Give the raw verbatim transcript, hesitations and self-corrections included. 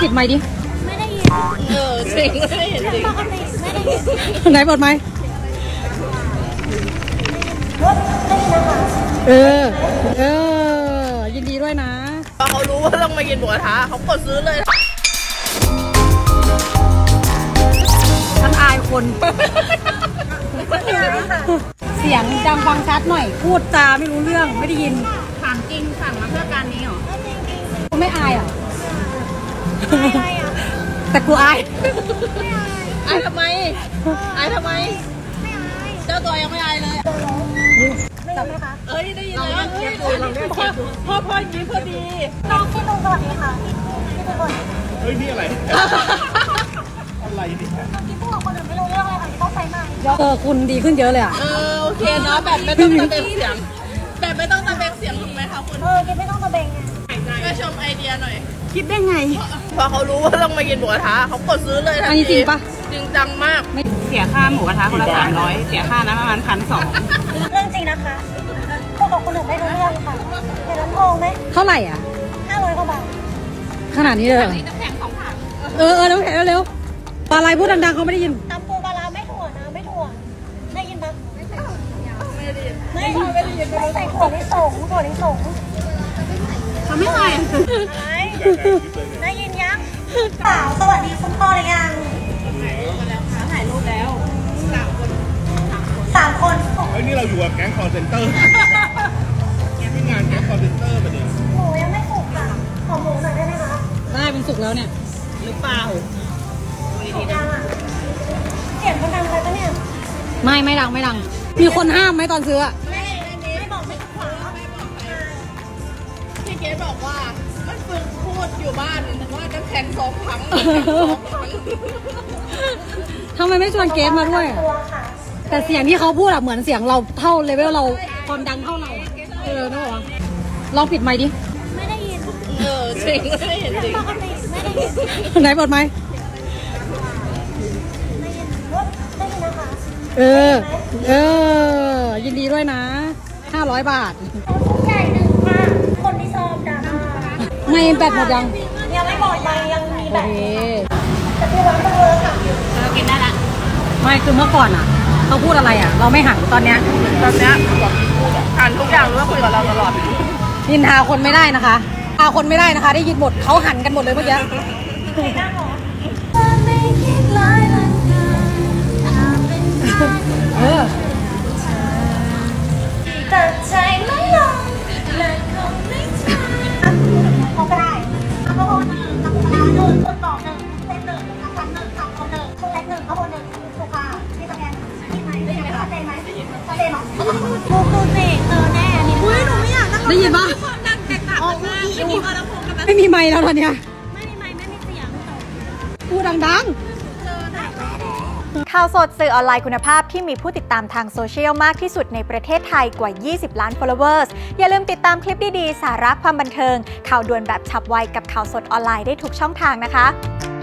ปิดไมค์ดิไม่ได้ยินเออจริงไม่ได้ยินจริงปกติไม่ได้ยินไหนเปิดไมค์เออเออยินดีด้วยนะพอเขารู้ว่าต้องมากินหมูกระทะเขากดซื้อเลยฉันอายคนเสียงดังฟังชัดหน่อยพูดจาไม่รู้เรื่องไม่ได้ยินถามจริงสั่งมาเพื่อการนี้เหรอกูไม่อายอ่ะแต่กูอายอายทำไมอายทำไมเจ้าตัวยังไม่อายเลยจับไหมคะเอ้ยได้ยินแล้วเฮ้ยพ่อพ่อพ่อยิ้มพอดีน้องพี่ลุงสวัสดีค่ะพี่เป็นคนเฮ้ยนี่อะไรอะไรนี่พี่พวกคนอื่นไม่รู้เรื่องอะไรค่ะต้องใส่มาเออคุณดีขึ้นเยอะเลยอ่ะเออโอเคเนาะแบบไม่ต้องตะเบงเสียงแบบไม่ต้องตะเบงเสียงถูกไหมคะคุณเออคิดไม่ต้องตะเบงไงไปชมไอเดียหน่อยคิดได้ไงพอเขารู้ว่าต้องมากินหมูกระทะเขากดซื้อเลยทันทีจริงปะจริงจังมากเสียค่าหมูกระทะคนละสามร้อยเสียค่าน้ำประมาณพันสองเรื่องจริงนะคะพวกคนอื่นไม่รู้เรื่องค่ะเห็นน้ำทองไหมเท่าไหร่อ่ะห้าร้อยกว่าบาทขนาดนี้เลยน้ำแข็งสองถังเออเออน้ำแข็งเร็วปลาไหลพูดดังๆเขาไม่ได้ยินตำปูปลาร้าไม่ถั่วนะไม่ถั่วได้ยินปะไม่ได้ยินไม่ไม่ได้ยินไม่ใส่ถั่วลิสงถั่วลิสงเขาไม่ใส่อะไรได้ยินยังสาวสวัสดีคุณพ่อหรือยังถ่ายรูปแล้วสามคนสามคนเฮ้ยนี่เราอยู่กับแก๊งคอร์เซนเตอร์นี่งานแก๊งคอร์เซนเตอร์มาดิหมูยังไม่สุกค่ะขอหมูหน่อยได้ไหมคะได้เป็นสุกแล้วเนี่ยหรือเปล่าสุกยังอ่ะเสียงมันดังไปปะเนี่ยไม่ไม่ดังไม่ดังมีคนห้ามไหมตอนซื้ออะไม่ไม่บอกไม่ขวาพี่เกดบอกว่ามันฝึกพูดอยู่บ้านว่าน้ำแข็งสองถังทำไมไม่ชวนเกดมาด้วยแต่เสียงที่เขาพูดอะเหมือนเสียงเราเท่าเลเวลเราความดังเท่าเราเออนึกออกลองปิดไมค์ดิไม่ได้ยินเออจริงไม่ได้ยินจริงปกติไม่ได้ยินไหนเปิดไมค์ได้ยินได้ยินนะคะเออเออยินดีด้วยนะห้าร้อยบาทใหญ่หนึ่งค่ะคนที่ชอบดราม่าไม่แบตหมดยังยังไม่หมดยังยังมีแบตแต่ที่ร้านมันเวอร์ค่ะเรากินได้ละไม่คือเมื่อก่อนอ่ะเขาพูดอะไรอ่ะเราไม่หันตอนเนี้ยตอนเนี้ยอ่านทุกอย่างรู้ว่าคุยกับเราตลอดนินทาคนไม่ได้นะคะทาคนไม่ได้นะคะได้ยินหมดเขาหันกันหมดเลยเมื่อกี้เออแต่ใจไม่ลงเลยคงไม่ใช่เขาก็ได้เขาก็คนหนึ่งเขาก็ได้หนึ่งคนต่อหนึ่งเส้นหนึ่งทำพันหนึ่งทำคนหนึ่งคนเล็กหนึ่งเขาคนหนึ่งถูกค่ะที่สแกนที่ไหนได้ยินไหมคะเจนไหมเจนไหมพูดพูดสิเออแน่นี่อุ้ยหนูไม่อยากนั่งได้ยินปะความดังแตกต่างกันมากไม่มีกระพงกันนะไม่มีไมค์แล้วตอนเนี้ยไม่มีไมค์ไม่มีเสียงพูดดังๆข่าวสดสื่อออนไลน์คุณภาพที่มีผู้ติดตามทางโซเชียลมากที่สุดในประเทศไทยกว่ายี่สิบล้าน followers อย่าลืมติดตามคลิปดีๆสาระความบันเทิงข่าวด่วนแบบฉับไวกับข่าวสดออนไลน์ได้ทุกช่องทางนะคะ